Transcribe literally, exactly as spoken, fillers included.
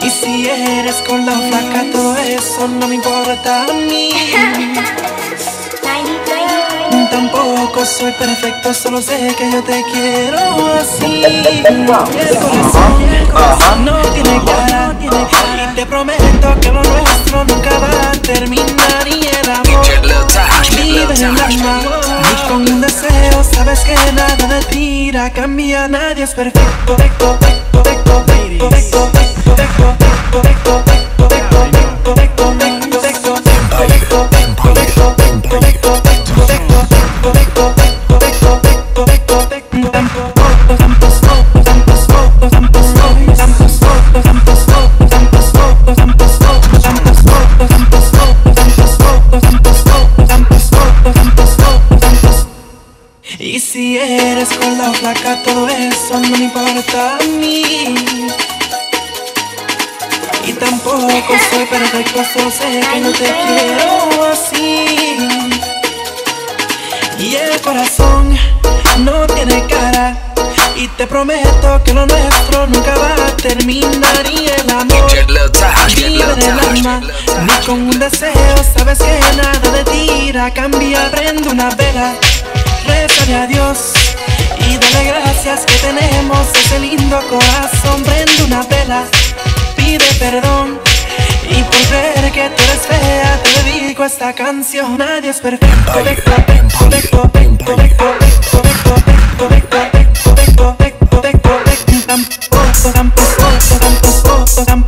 Y si eres con la flaca, todo eso no me importa a mí. Tampoco soy perfecto, solo sé que yo te quiero así. El corazón, el corazón no tiene cara, y te prometo que lo nuestro nunca va a terminar. Y el amor vive en el alma, y con un deseo sabes que nada de ti irá a cambiar. Nadie es perfecto, perfecto, perfecto, perfecto, perfecto, perfecto, perfecto, perfecto, perfecto, perfecto, y si eres con la flaca, todo eso no me importa a mí. Y tampoco soy perfecto, solo sé que no te quiero así. Y el corazón no tiene cara, y te prometo que lo nuestro nunca va a terminar. Y el amor vive en el alma, ni con un deseo sabes que nada de ti irá a cambiar. Prende una vela, rézale a Dios y dale gracias que tenemos ese lindo corazón. Prende una vela, pide perdón, y por creer que tú eres fea te dedico a esta canción. Nadie es perfecto, perfecto, perfecto, perfecto, perfecto, perfecto, perfecto, perfecto, perfecto, perfecto, tampoco, tampoco, tampoco, tampoco.